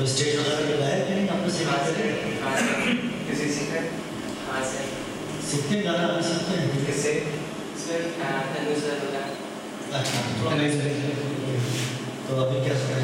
तो स्टेज वगैरह पे गाया कि नहीं आपको सिखाते थे? हाँ सर। किसी सीखा है? हाँ सर। सीखते हैं गाना अभी सीखते हैं? किससे? इसमें तनु सर होगा। अच्छा तो अभी क्या